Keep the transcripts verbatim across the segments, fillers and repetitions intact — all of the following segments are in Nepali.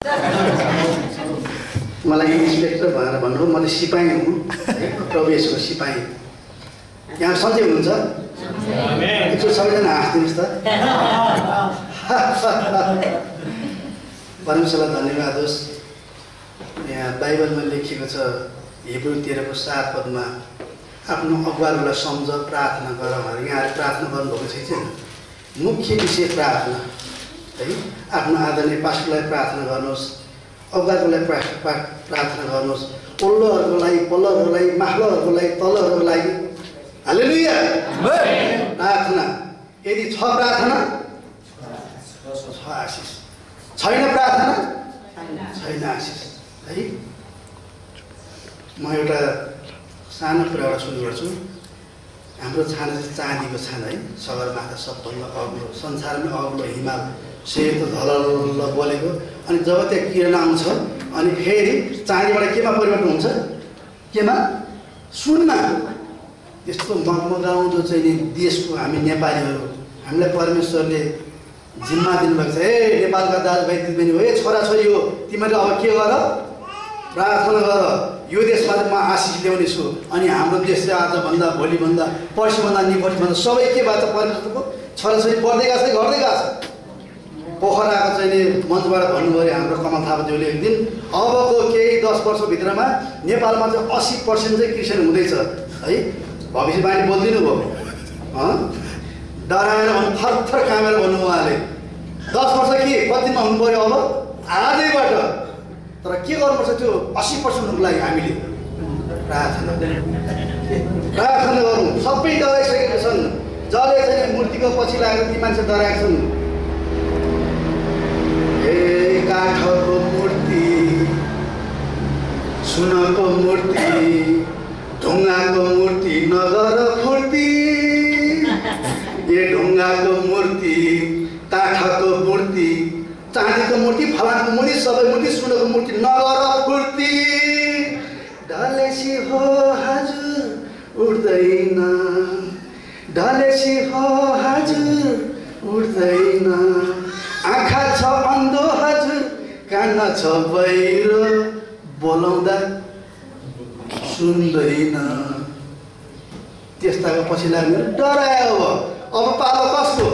मलाई इन्सपेक्टर भनेर भन्नुभयो, म त सिपाही हुँ, प्रवेशको सिपाही। यहाँ सन्चै हुनुहुन्छ? एकचोटि सबैजना हाँस्दिनुहोस् त। परमेश्वरलाई धन्यवाद होस्। यहाँ बाइबलमा लेखिएको छ हिब्रू तेह्रको सात पदमा आफ्नो अगुवाहरूलाई सम्झ प्रार्थना गर भनेर यहाँले प्रार्थना गर्नुभएको छैन। मुख्य विषय प्रार्थना है। आफ्नो आदरणीय पास्टरलाई प्रार्थना गर्नुहोस्, अगुवाहरूलाई प्रार्थना गर्नुहोस्, ओल्लोहरूको लागि, पल्लोहरूको लागि, माथिल्लोहरूको लागि, तल्लोहरूको लागि। हालेलुया। प्रार्थना यदि छ प्रार्थना छ आशिष, छैन प्रार्थना छैन आशिष है। म एउटा सानो कुराबाट सुरु गर्छु। हाम्रो छाना चाहिँ चाँदीको छाना है, सगरमाथा सबभन्दा अग्लो, संसारमै अग्लो हिमाल, सेतो धलल बोलेको। अनि जब त्यहाँ किरण आउँछ अनि फेरि चाँदीबाट केमा परिवर्तन हुन्छ? केमा? सुनमा। यस्तो मगमगाउँदो चाहिँ नि देशको हामी नेपालीहरू, हामीलाई परमेश्वरले जिम्मा दिनुभएको छ। ए नेपालका दाजुभाइ दिदीबहिनी हो, ए छोराछोरी हो, तिमीले अब के गर? प्रार्थना गर, यो देशमा चाहिँ म आशिष ल्याउने छु। अनि हाम्रो देश चाहिँ आजभन्दा, भोलिभन्दा, पर्सिभन्दा, निकटभन्दा सबै के भएको छ? परमेश्वरको छोराछोरी बढ्दै गएको छ, घट्दै गएको छ। पोखराको चाहिँ नि मञ्चबाट भन्नुभयो अरे हाम्रो कमल थापाज्यूले एक दिन, अबको केही दस वर्षभित्रमा नेपालमा चाहिँ अस्सी पर्सेन्ट चाहिँ क्रिस्चियन हुँदैछ है। भविष्यवाणी बोलिदिनु भयो, डराएर भन्नु, थरथर कामेर भन्नु उहाँले। दस वर्ष के कतिमा हुनु पऱ्यो? अब आजैबाट। तर के गर्नुपर्छ त्यो अस्सी पर्सेन्ट हुनुको लागि? हामीले प्रार्थना प्रार्थना गरौँ। सबै डराइसकेका छन्, जसले चाहिँ मूर्तिको पछि लागेर ती मान्छे डराएका छन्। ए काठको मूर्ति, सुनको मूर्ति, ढुङ्गाको मूर्ति नगर फुर्ती। ए ढुङ्गाको मूर्ति, काठको मूर्ति, चाँदीको मूर्ति, फलानको मूर्ति, सबै मूर्ति, सुनको मूर्ति नगर फुर्ती। ढलेसी हो हजुर उड्दैन, ढलेसी हो हजुर उड्दैन, आँखा छ अन्धो हजुर, कान छ बहिरो, बोलाउँदा सुन्दैन। त्यस्ताको पछि लाग्ने डरायो। अब अब पालो कसको?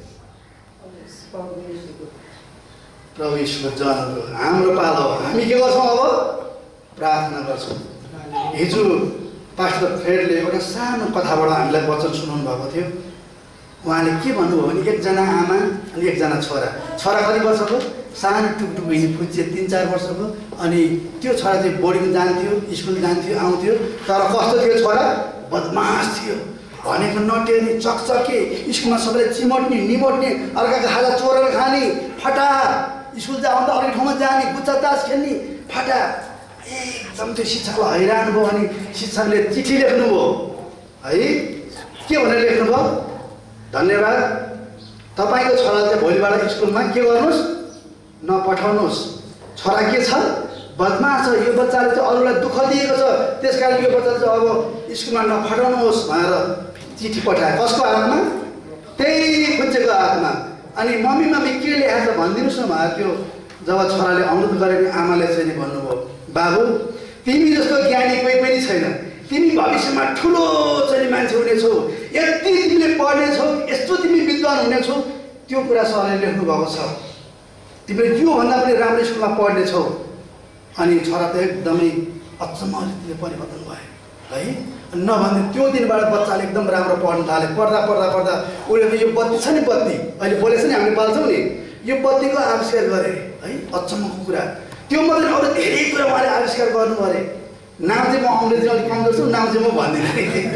प्रभु ईश्वर जनको हाम्रो पालो। हामी के गर्छौँ? अब प्रार्थना गर्छौँ। हिजो पास्टर फ्रेडले एउटा सानो कथाबाट हामीलाई वचन सुनाउनु भएको थियो। उहाँले के भन्नुभयो भने एकजना आमा अनि एकजना छोरा। छोरा कति वर्षको? सानो टुकटुक हिँड्ने फुच्चे तिन चार वर्षको। अनि त्यो छोरा चाहिँ बोर्डिङ जान्थ्यो, स्कुल जान्थ्यो, आउँथ्यो। तर कस्तो थियो छोरा? बदमास थियो, भनेको नटेर्ने, चकचके, स्कुलमा सबैले चिमट्ने निमट्ने, अर्काको खाजा चोरेर खाने, फटा, स्कुल जाँदा अर्को ठाउँमा जाने, गुच्चा तास खेल्ने, फटा। एकदम त्यो शिक्षकलाई हैरान भयो। अनि शिक्षकले चिठी लेख्नुभयो है। के भनेर लेख्नुभयो? धन्यवाद, तपाईँको छोरा चाहिँ भोलिबाट स्कुलमा के गर्नुहोस्? नपठाउनुहोस्। छोरा के छ? बदमास छ। यो बच्चाले चाहिँ अरूलाई दुःख दिएको छ, त्यस कारण यो बच्चाले चाहिँ अब स्कुलमा नपठाउनुहोस् भनेर चिठी पठाए। कसको हातमा? त्यही खुच्चेको हातमा। अनि मम्मी मम्मी के लेखाएको छ भनिदिनुहोस् न भनेर त्यो जब छोराले अनुरोध गरे नि आमाले चाहिँ नि भन्नुभयो, बाबु तिमी जस्तो ज्ञानी कोही पनि छैन, तिमी भविष्यमा ठुलो चाहिँ मान्छे हुनेछौ, यति तिमीले पढ्नेछौ, यस्तो तिमी विद्वान हुनेछौ। त्यो कुरा सरले लेख्नु भएको छ। तिमीले त्योभन्दा पनि राम्रो स्कुलमा पढ्नेछौ। अनि छोरा त एकदमै अचम्मले परिवर्तन भयो है। नभन्दा त्यो दिनबाट बच्चाले एकदम राम्रो पढ्न थाले। पढ्दा पढ्दा पढ्दा उसले त यो बत्ती छ नि, बत्ती अहिले बोलेछ नि, हामीले पाल्छौँ नि, यो बत्तीको आविष्कार गरे है। अचम्मको कुरा त्यो मात्रै अरू धेरै कुरा उहाँले आविष्कार गर्नु परे। नाम चाहिँ म अङ्ग्रेजी अलिक कमजोर छु, नाम चाहिँ म भन्दिनँ।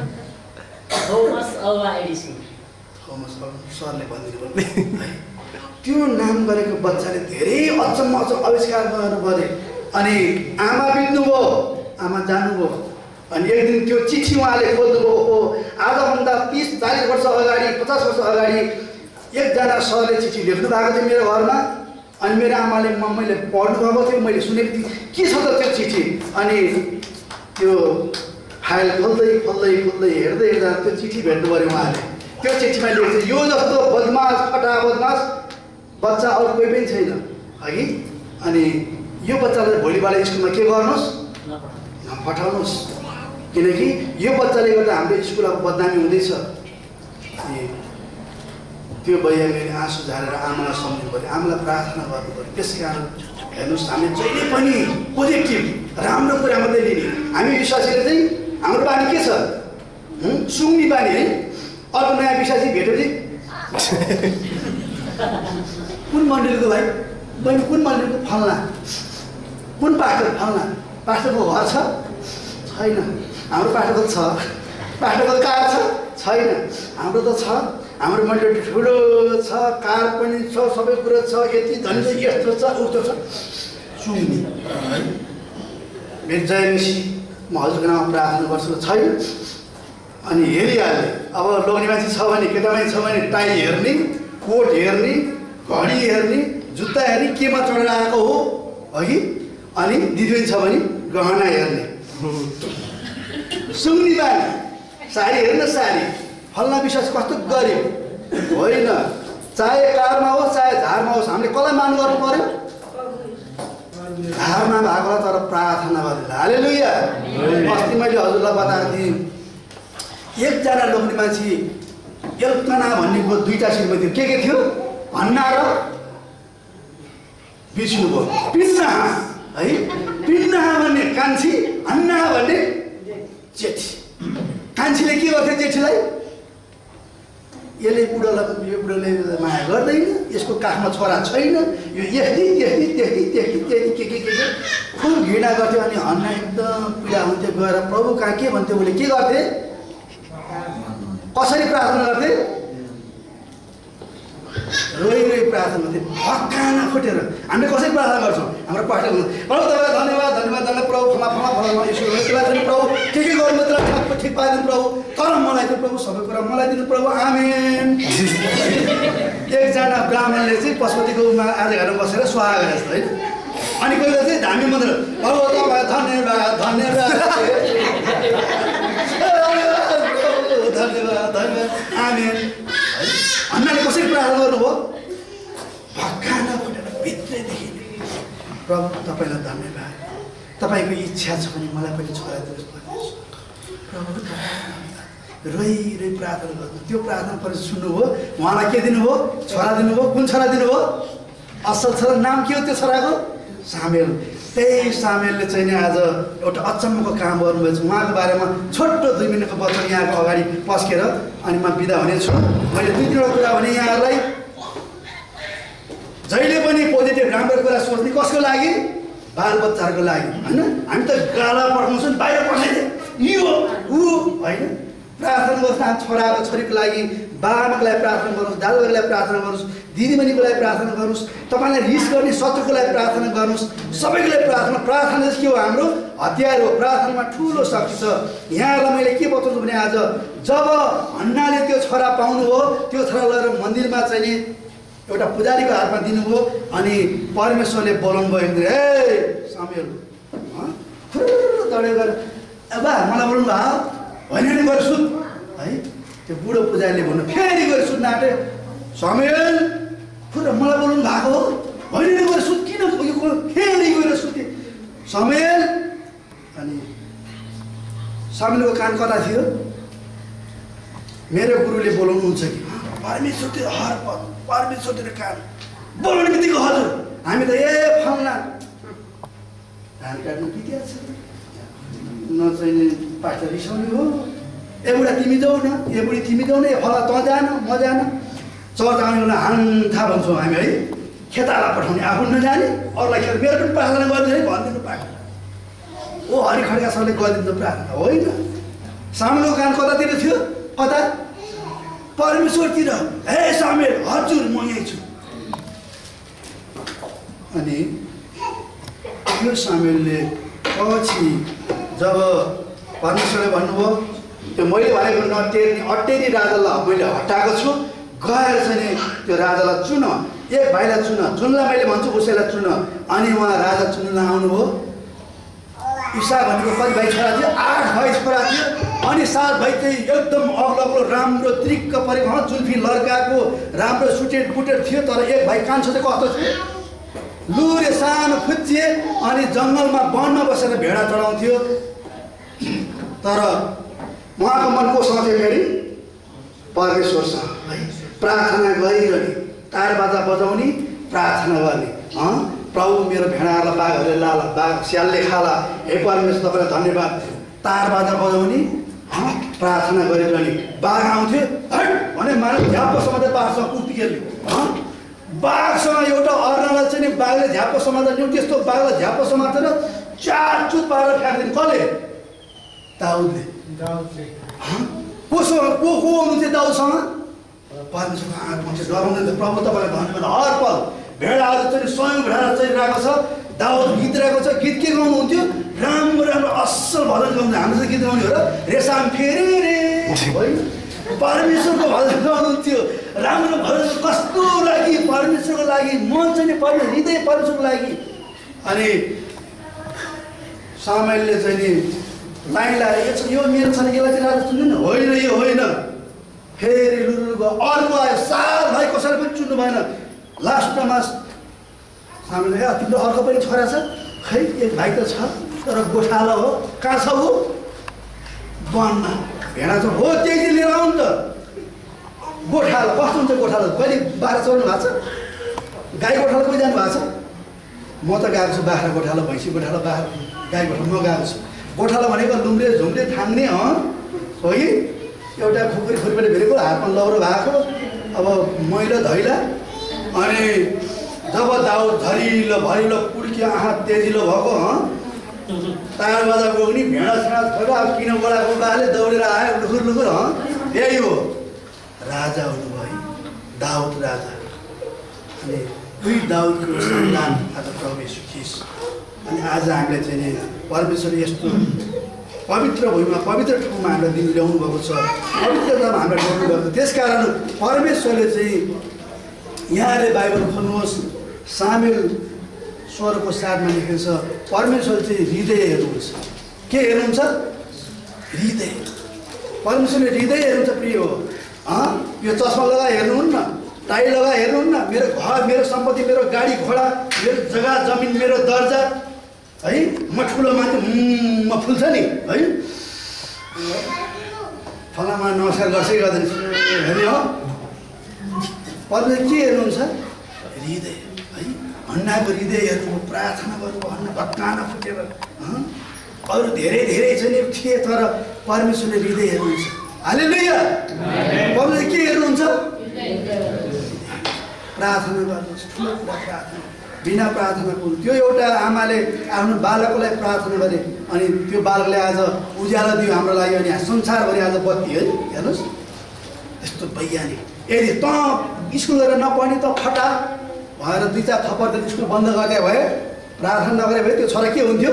थोमस अल्वा एडिसन, थोमस सरले भनिदिनु पर्ने। त्यो नाम गरेको बच्चाले धेरै अचम्म अचम्म आविष्कार गर्नु पऱ्यो। अनि आमा बित्नुभयो, आमा जानुभयो। अनि एक दिन त्यो चिठी उहाँले खोज्नुभयो। ओ आजभन्दा तिस चालिस वर्ष अगाडि, पचास वर्ष अगाडि एकजना सरले चिठी लेख्नु भएको थियो मेरो घरमा। अनि मेरो आमाले मैले पढ्नु भएको थियो, मैले सुनेको थिएँ के छ त त्यो चिठी। अनि त्यो फाइल खोल्दै खोल्दै खोल्दै हेर्दै हेर्दा त्यो चिठी भेट्नु पऱ्यो उहाँले। त्यो चिठीमा लेख्छ, यो जस्तो बदमास, फटा बदमास बच्चा अरू कोही पनि छैन है। अनि यो बच्चालाई भोलिबाट स्कुलमा के गर्नुहोस् नपठाउनुहोस्, किनकि यो बच्चाले गर्दा हाम्रो स्कुल अब बदनामी हुँदैछ। अनि त्यो बहिनीले आँसु झारेर आमालाई सम्झिनु पऱ्यो, आमालाई प्रार्थना गर्नु पऱ्यो। त्यसै कारण हेर्नुहोस्, हामी जहिले पनि पोजिटिभ राम्रो कुरा मात्रै लिने। हामी विश्वासीले चाहिँ हाम्रो बानी के छ? सुङ्गी बानी है। अर्को नयाँ विश्वासी भेट्यो कि कुन मन्दिरको भाइ बहिनी, कुन मन्दिरको फल्ना, कुन पास्टर फल्ना, पास्टरको घर छ छैन? हाम्रो पास्टरको छ, पास्टरको कार छ छैन? हाम्रो त छ, हाम्रो मन्दिर ठुलो छ, कार पनि छ, सबै कुरो छ, यति धनी छ, यस्तो छ, उस्तो छ। सुन्ने मेरो जय मसी म हजुरको नाममा प्रार्थना गर्छु छैन? अनि हेरिहाल्ने। अब लोग्ने मान्छे छ भने, केटा मान्छे छ भने टाई हेर्ने, कोट हेर्ने, घडी हेर्ने, जुत्ता हेर्ने, केमा चढेर आएको हो अघि। अनि दिदीबहिनी छ भने गहना हेर्ने। सुन्ने बानी, साडी हेर्न, साडी फल्ना विश्वास कस्तो गऱ्यो होइन। चाहे कारमा होस् चाहे झारमा होस्, हामीले कसलाई मान गर्नु पर्यो? धारमा भएको तर प्रार्थना गर्नु। हालेलुया। अस्ति मैले हजुरलाई बताएको थिएँ, एकजना लोग्ने मान्छे एल्कना भन्नेको दुईवटा सिलमा थियो। के के थियो? भन्ना र बिर्सिनु भयो। पिन्ना है, पिन्ना भन्ने कान्छी, अन्ना भन्ने जेठी। कान्छीले के गर्थ्यो जेठीलाई? यसले बुढोलाई, यो बुढोले माया गर्दैन, यसको काखमा छोरा छैन, यो यति त्यति त्यति त्यति त्यति के के के के खुब घृणा गर्थ्यो। अनि हन्ना एकदम पीडा हुन्थ्यो। गएर प्रभु कहाँ के भन्थ्यो उसले? के गर्थे? कसरी प्रार्थना गर्थे? रोइ रोइ प्रार्थना गर्थे, भक्काना फुटेर। हामीले कसरी प्रार्थना गर्छौँ? हाम्रो पास्टर प्रभु तपाईँलाई धन्यवाद धन्यवाद धन्यवाद प्रभु, फला फला फला यसो त्यसलाई प्रभु के के गर्नु मात्र ठ्याक्क ठिक पाइदिनु प्रभु, तर मलाई त्यो प्रभु सबै कुरा मलाई दिनु प्रभु, आमेन। एकजना ब्राह्मणले चाहिँ पशुपतिको आज घरमा बसेर स्वाहा गरे जस्तो होइन। अनि कोही चाहिँ धामी मन्दिर प्रभु तपाईँ धन्यवाद धन्यवाद धन्यवाद धन्यवाद आमेन। अन्नाले कसरी प्रार्थना गर्नुभयो? भक्काना फुटेर भित्रैदेखि प्रभु तपाईँलाई धन्यवाद, तपाईँको इच्छा छ भने मलाई पनि छोरा दिनुहोस्। प्रभु रोइ रोइ प्रार्थना गर्नु। त्यो प्रार्थना पछि सुन्नुभयो, उहाँलाई के दिनुभयो? छोरा दिनुभयो। कुन छोरा दिनुभयो? असल छोरा। नाम के हो त्यो छोराको? सामेल। त्यही सामेलले चाहिँ नि आज एउटा अचम्मको काम गर्नुभएछ। उहाँको बारेमा छोटो दुई मिनटको वचन यहाँको अगाडि पस्केर अनि म बिदा हुनेछु। मैले दुई तिनवटा कुरा भने यहाँहरूलाई, जहिले पनि पोजिटिभ राम्रो कुरा सोच्ने कसको लागि? बालबच्चाहरूको लागि होइन। हामी त गाला पठाउँछौँ, बाहिर पठाइदिए यो ऊ होइन। प्रार्थना गर्नुहोस् आफ्नो छोरा र छोरीको लागि, बाबाको लागि प्रार्थना गर्नुहोस्, दाजुभाइको लागि प्रार्थना गर्नुहोस्, दिदीबहिनीको लागि प्रार्थना गर्नुहोस्, तपाईँलाई रिस गर्ने शत्रुको लागि प्रार्थना गर्नुहोस्, सबैको लागि प्रार्थना। प्रार्थना चाहिँ के हो? हाम्रो हतियार हो। प्रार्थनामा ठुलो शक्ति छ। यहाँहरूलाई मैले के बताउँछु भने आज जब हन्नाले त्यो छोरा पाउनुभयो, त्यो छोरा लगेर मन्दिरमा चाहिँ नि एउटा पुजारीको हातमा दिनुभयो। अनि परमेश्वरले बोलाउनु भयो, ए सामेल दौडेर गएर ए बा मलाई बोल्नु भयो होइन नि, गएर सुत है। त्यो बुढो पुजारीले भन्नु, फेरि गएर सुत्न आँटे, सामेल खुर मलाई बोल्नु भएको हो होइन नि, गएर सुत। किन फेरि गएर सुते सामेल। अनि सामेलको कान कता थियो? मेरो गुरुले बोलाउनुहुन्छ कि परमेश्वर त्यो हर परमेश्वर त्यो कान बोलाउने बित्तिकै हजुर हामी त ए फल्ना धान काट्नु बितिहाल्छ नचाहिने पास्टर रिसाउने हो। ए बुढा तिमी जाऊ न, ए बुढी तिमी जाऊ न, ए फला तँ जान म जान। चर्च आउने बेला हान्था भन्छौँ हामी है, खेताला पठाउने, आफू नजाने अरूलाई खेत। मेरो पनि प्रार्थना गरिदिनु है भनिदिनु पाएको ओ हरि खड्का सरले गरिदिनु प्रार्थना होइन। सामेलको कान कतातिर थियो? कता? परमेश्वरतिर। हे सामेल हजुर म यहीँ छु। अनि यो सामेलले पछि जब परमेश्वरले भन्नुभयो त्यो मैले भनेको नटेर्ने अटेरी राजालाई मैले हटाएको छु, गएर चाहिँ त्यो राजालाई चुन, एक भाइलाई चुन, जुनलाई मैले भन्छु उसैलाई चुन। अनि उहाँ राजा चुन्न आउनुभयो। इसा भनेको कति भाइ छोरा थियो? आठ भाइ छोरा थियो। अनि सात भाइ चाहिँ एकदम अग्लो अग्लो राम्रो त्रिक्क परेको, जुल्फी लड्काएको राम्रो सुटेड बुटेड थियो। तर एक भाइ कान्छो चाहिँ कस्तो थियो? लुरे सानो फुच्चे अनि जङ्गलमा वनमा बसेर भेडा चढाउँथ्यो। तर उहाँको मन कोसँग थियो फेरि परमेश्वरसँग है प्रार्थना गरिरहने, तारबाजा बजाउने, प्रार्थना गर्ने। प्रभु मेरो भेडाहरूलाई बाघहरूले लाला, बाघ स्यालले खाला, हे परमेश्वर तपाईँलाई धन्यवाद। तारबाजा बजाउने, प्रार्थना गरिरहने। बाघ आउँथ्यो है भने मानिस झ्याप्पो समातेर बाघसँग कुर्ती खेल्ने। बाघसँग एउटा अर्नालाई चाहिँ नि बाघले झ्याप्पो समातेर ल्याउँ, त्यस्तो बाघलाई झ्याप्पो समातेर चारचुत पारेर फ्याँक्दिने। कसले? दाउदले। कोसँग को को हुनुहुन्थ्यो दाउदसँग? परमेश्वरको आत्मा चाहिँ डराउँदैन। प्रभु तपाईँलाई धन्यवाद। हर पल भेडाहरू चाहिँ स्वयं भेडाहरू चलिरहेको छ। दाउद गीत रहेको छ। गीत के गाउनुहुन्थ्यो? राम्रो राम्रो असल भजन गाउनु। हाम्रो चाहिँ गीत गाउने हो र रेसाम फेरि रे है परमेश्वरको भजन गाउनुहुन्थ्यो। राम्रो भजन कस्तो लागि? परमेश्वरको लागि मन चाहिँ नि परमेश्वर हृदय परमेश्वरको लागि। अनि सामुएलले चाहिँ नि लाइन लगाएर यो मेरो छ नि यसलाई चाहिँ राजा चुन्नु न? होइन यो होइन। फेरि लुरु गयो। अर्को आयो। साल भाइ कसैले पनि चुन्नु भएन। लास्टमा सामुएलले ए तिम्रो अर्को पनि छोरा छ? खै एक भाइ त छ तर गोठालो हो। कहाँ छ ऊ? वनमा। भेडा छ हो त्यही दिन लिएर आउनु त। गोठालो कस्तो हुन्छ गोठालो? कहिले बाख्रा चढ्नु भएको छ? गाई गोठालो पनि जानु भएको छ? म त गएको छु बाख्रा गोठालो, भैँसी गोठालो, बाख्रा गाई गोठालो म गएको छु। गोठालो भनेको लुम्रे झुम्रे थाम्ने हो कि एउटा खुकुरी खुरीबाट भेटेको हातमा लौरो भएको अब मैलो धैला। अनि जब दाउद झरिलो भरिलो पुड्कियो आँखा तेजिलो भएको तार बजा गयो नि भेडा सेडा छोरा अब किन बोलाएको बाले दौडेर आयो लुखुर लुखुर। यही हो राजा हुनुभयो दाउद राजा। अनि दुई दाउदको सन्तान आज प्रभु येशू ख्रिस्ट। अनि आज हामीले चाहिँ नि परमेश्वरले यस्तो पवित्र भूमिमा पवित्र ठाउँमा हामीलाई दिन ल्याउनु भएको छ। पवित्रतामा हामीलाई ल्याउनु भएको छ। त्यस कारण परमेश्वरले चाहिँ यहाँले बाइबल खोल्नुहोस्। सामुएल सोह्रको साथमा लेखेको छ परमेश्वर चाहिँ हृदय हेर्नुहुन्छ। के हेर्नुहुन्छ? हृदय। परमेश्वरले हृदय हेर्नुहुन्छ। प्रिय हो यो चस्मा लगाएर हेर्नुहुन्न, टाई लगाएर हेर्नुहुन्न। मेरो घर, मेरो सम्पत्ति, मेरो गाडी घोडा, मेरो जग्गा जमिन, मेरो दर्जा है म ठुलो मान्छे म फुल्छ नि है फलामा नमस्कार गर्छै गर्दैन हेर्ने हो। परमेश्वर के हेर्नुहुन्छ? हृदय है। हन्नाको हृदय हेर्नु, प्रार्थना गर्नु, हन्ना भत्काना फुटेर अरू धेरै धेरै छ नि थिए तर परमेश्वरले हृदय हेर्नुहुन्छ। हालेलुया। परमेश्वरले के हेर्नुहुन्छ? प्रार्थना गर्नुहोस्। ठुलो कुरा प्रार्थना। बिना प्रार्थनाको त्यो एउटा आमाले आफ्नो बालकलाई प्रार्थना गरे अनि त्यो बालकले आज उज्यालो दियो हाम्रो लागि। अनि संसारभरि आज बत्ती है। हेर्नुहोस् यस्तो वैज्ञानिक। यदि त स्कुल गएर नपढ्ने त फटा भएर दुई चार थप्पड त स्कुल बन्द गरिदिए भए, प्रार्थना नगरे भए त्यो छोरा के हुन्थ्यो?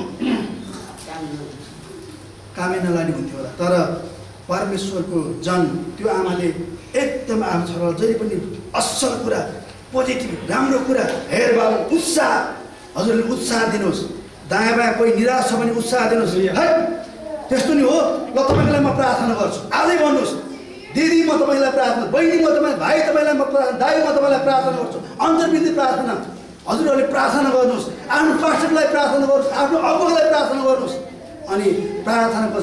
कामै नलाने हुन्थ्यो होला। तर परमेश्वरको जन त्यो आमाले एकदम आफ्नो छोरालाई जहिले पनि असल कुरा, पोजिटिभ राम्रो कुरा, हेर बाबु उत्साह, हजुरले उत्साह दिनुहोस्। दायाँ बायाँ कोही निराश छ भने उत्साह दिनुहोस्। है त्यस्तो नि हो। ल तपाईँको लागि म प्रार्थना गर्छु। आजै भन्नुहोस् दिदी म तपाईँलाई प्रार्थना, बहिनी म तपाईँ, भाइ तपाईँलाई म प्रार्थना, दाइ म तपाईँलाई प्रार्थना गर्छु। अन्तर्विधि प्रार्थना। हजुरहरूले प्रार्थना गर्नुहोस्। आफ्नो पास्टरलाई प्रार्थना गर्नुहोस्, आफ्नो अगुवालाई प्रार्थना गर्नुहोस्। अनि प्रार्थनाको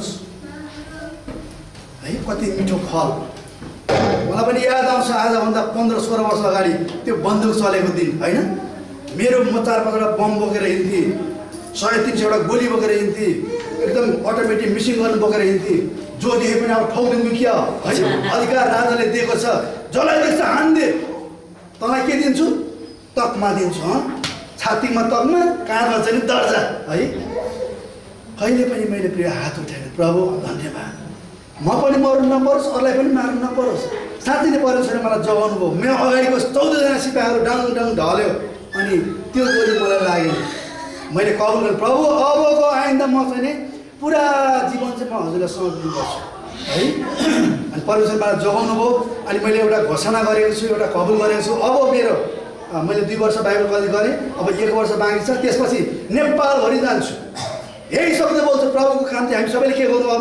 है कति मिठो फल। मलाई पनि याद आउँछ आजभन्दा पन्ध्र सोह्र वर्ष अगाडि त्यो बन्दुक चलेको दिन होइन। मेरो म चार पाँचवटा बम बोकेर हिँड्थेँ, सय तिन सयवटा गोली बोकेर हिँड्थेँ, एकदम अटोमेटिक मिसिङ गर्नु बोकेर हिँड्थेँ। जो देखे पनि अब ठाउँदिनु क्या होइन। अधिकार राजाले दिएको छ, जसलाई देख्छ हान्दे। तँलाई के दिन्छु? तकमा दिन्छु। छातीमा तकमा, काँधमा चाहिँ दर्जा है। कहिले पनि मैले प्रिय हात उठाएन। प्रभु धन्यवाद। म पनि मर्नु नपरोस्, अरूलाई पनि मार्नु नपरोस्। साँच्चै नै परमेश्वरले मलाई जगाउनु भयो। मेरो अगाडिको चौधजना सिपाहीहरू डाङ डाङ ढल्यो अनि त्यो गोली मलाई लागेन। मैले कबुल गरेँ प्रभु अबको आइन्दा म चाहिँ नि पुरा जीवन चाहिँ म हजुरलाई समर्पित गर्छु है। अनि परमेश्वरले मलाई जगाउनु भयो। अनि मैले एउटा घोषणा गरेको छु, एउटा कबुल गरेको छु। अब मेरो मैले दुई वर्ष बाइबल कलेज गरेँ, अब एक वर्ष बाँकी छ। त्यसपछि नेपालभरि जान्छु। यही शब्द बोल्छु प्रभुको काम चाहिँ हामी सबैले के गर्नु? अब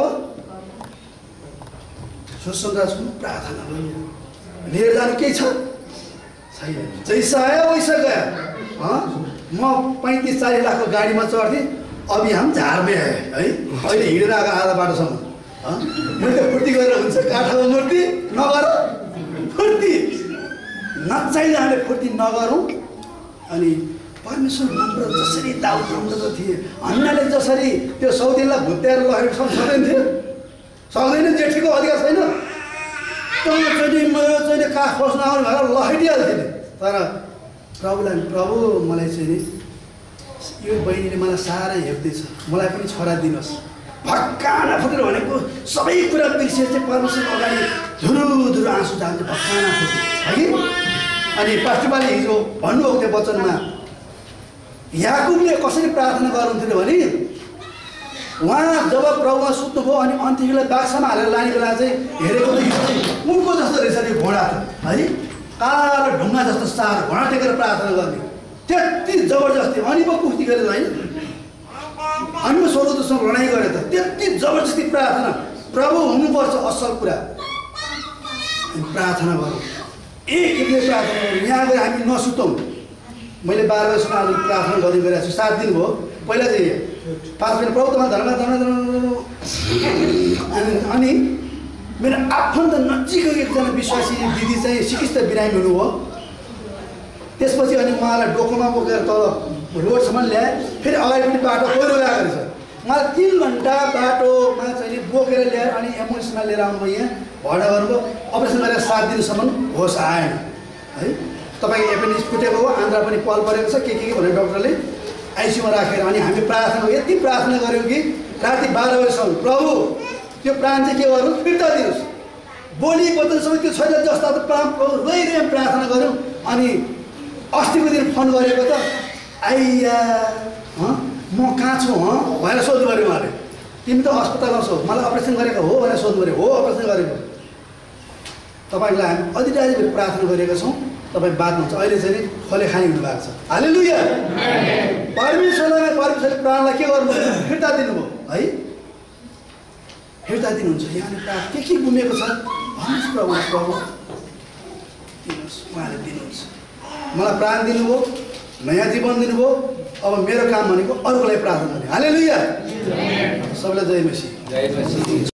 सुसन्दासको प्रार्थना गर्नु। लिएर जानु केही छ? छैन। जैसा आयो वैसा गयो। हाँ म पैँतिस चालीस लाखको गाडीमा चढ्थेँ, अभी हम झारमै आएँ है। अहिले हिँडेर आएको आधा बाटोसम्म मैले फुर्ती गरेर हुन्छ काठको मूर्ति नगर फुर्ती नचाहिँदा हामीले फुर्ती नगरौँ। अनि परमेश्वर नम्र जसरी दाउद नम्र थिए, हन्नाले जसरी त्यो सौतेलाई भुत्याएर लगेर सक्दैन थियो, सक्दैन, जेठीको अधिकार छैन, तँ चाहिँ मेरो चाहिँ काख खोज्न आउने भएर लखेटिहाल्थ्यो नि। तर प्रभुलाई प्रभु मलाई चाहिँ नि यो बहिनीले मलाई साह्रै हेप्दैछ, मलाई पनि छोरा दिनुहोस्। भक्काना फुटेर भनेको सबै कुरा बिर्सेर चाहिँ परमेश्वर अगाडि धुरु आँसु जान्छ, भक्काना फुट्यो है कि। अनि पास्टरले हिजो भन्नुभएको थियो वचनमा, याकुबले कसरी प्रार्थना गर्नुहुन्थ्यो भने उहाँ जब प्रभुमा सुत्नुभयो अनि अन्त्यलाई बाक्सामा हालेर लाने बेला चाहिँ हेरेको चाहिँ उनको जस्तो रहेछ त्यो घोडा है, कालो ढुङ्गा जस्तो सार घोडा टेकेर प्रार्थना गर्ने, त्यति जबरजस्ती। अनि पो पुष्टि गरेर होइन, अनि पो स्वर्गदूतसँग लडाइँ गरे त, त्यति जबरजस्ती प्रार्थना। प्रभु हुनुपर्छ असल कुरा, प्रार्थना गरौँ, एक एकले प्रार्थना गरौँ। यहाँ गएर हामी नसुतौँ। मैले बाह्र वर्षमा अलिक प्रार्थना गर्दै गइरहेको छु, सात दिन भयो। पहिला चाहिँ पाँच मिनट प्रभु तपाईँ धर्म धर्म अनि अनि मेरो आफन्त नजिकको एकजना विश्वासी दिदी चाहिँ सिकिस्त बिरामी हुनुभयो। त्यसपछि अनि उहाँलाई डोकोमा बोकेर तल रोडसम्म ल्याएँ, फेरि अगाडि पनि बाटो पहिरो गएको रहेछ। उहाँलाई तिन घन्टा बाटोमा चाहिँ बोकेर ल्याएर अनि एम्बुलेन्समा लिएर आउनुभयो, यहाँ भडा गर्नुभयो, अपरेसन गरेर सात दिनसम्म होस आएन है। तपाईँको एपेन्डिक्स फुटेको हो, आन्द्रा पनि पल परेको छ, के के के भनेर डक्टरले आइसियुमा राखेर। अनि हामी प्रार्थना यति प्रार्थना गऱ्यौँ कि राति बाह्र बजीसम्म प्रभु त्यो प्राण चाहिँ के गर्नु फिर्ता दिनुहोस्, बोली वचनसम्म त्यो छैन जस्ता त प्राण प्रभु रोइरह्यौँ, प्रार्थना गऱ्यौँ। अनि अस्तिको दिन फोन गरेको त आइया म कहाँ छु हँ भनेर सोध्नु पऱ्यो उहाँले। तिमी त अस्पतालमा छौ, मलाई अपरेसन गरेको हो भनेर सोध्नु पऱ्यो। हो अपरेसन गरेको। तपाईँलाई हामी अधिकारी प्रार्थना गरेका छौँ, तपाईँ बाँच्नुहुन्छ। अहिले चाहिँ नि खोले खानी हुनुभएको छ। हालेलुया। परमेश्वरलाई परमेश्वरले प्राणलाई के गर्नु फिर्ता दिनुभयो है, फिर्ता दिनुहुन्छ। यहाँले प्राण के के गुमेको छ भन्नुहोस् प्रभु, प्रभु दिनुहोस्, उहाँले दिनुहुन्छ। मलाई प्राण दिनुभयो, नयाँ जीवन दिनुभयो। अब मेरो काम भनेको अरूको लागि प्रार्थना गर्ने। हालेलुया। सबैलाई जय मसीह।